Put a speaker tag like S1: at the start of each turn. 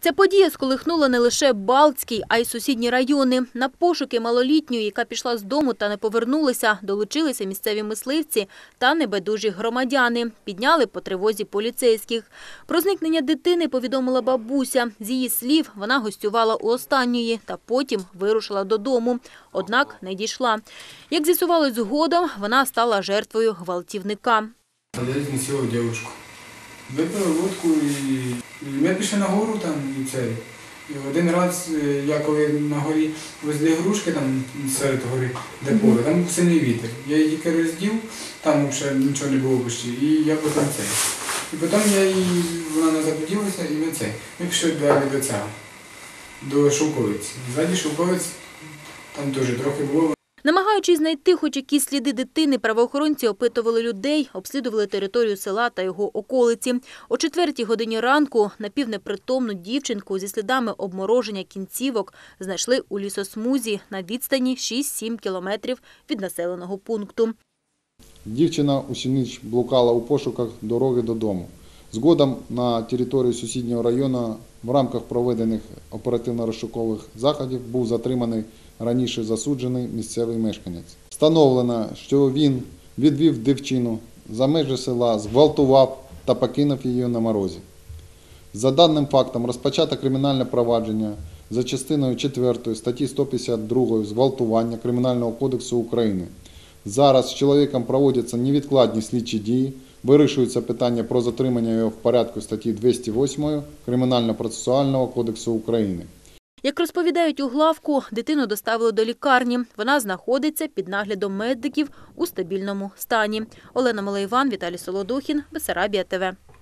S1: Ця подія сколихнула не лише Балтський, а й сусідні райони. На пошуки малолітньої, яка пішла з дому та не повернулася, долучилися місцеві мисливці та небайдужі громадяни. Підняли по тривозі поліцейських. Про зникнення дитини повідомила бабуся. З її слів, вона гостювала у останньої та потім вирушила додому. Однак не дійшла. Як з'ясувалось згодом, вона стала жертвою гвалтівника.
S2: Я знесила дівчинку. Випили водку і ми пішли на гору там і це. І один раз, я коли на горі везли грушки там серед гори, де поле, там був сильний вітер. Я її тільки роздів, там взагалі нічого не було почти, і я потім це. І потім вона назад поділася і ми пішли далі до цього, до Шовковиці. Ззаді Шовковець, там теж трохи було.
S1: Намагаючись знайти хоч якісь сліди дитини, правоохоронці опитували людей, обслідували територію села та його околиці. О 4-й годині ранку напівнепритомну дівчинку зі слідами обмороження кінцівок знайшли у лісосмузі на відстані 6-7 кілометрів від населеного пункту.
S3: Дівчина усю ніч блукала у пошуках дороги додому. Згодом на території сусіднього району в рамках проведених оперативно-розшукових заходів був затриманий раніше засуджений місцевий мешканець. Встановлено, що він відвів дівчину за межі села, зґвалтував та покинув її на морозі. За даним фактом розпочато кримінальне провадження за частиною 4 статті 152 «Зґвалтування» Кримінального кодексу України. Зараз з чоловіком проводяться невідкладні слідчі дії, вирішується питання про затримання його в порядку статті 208 Кримінально-процесуального кодексу України.
S1: Як розповідають у главку, дитину доставили до лікарні. Вона знаходиться під наглядом медиків у стабільному стані. Олена Малейван, Віталій Солодухін, Бессарабія ТВ.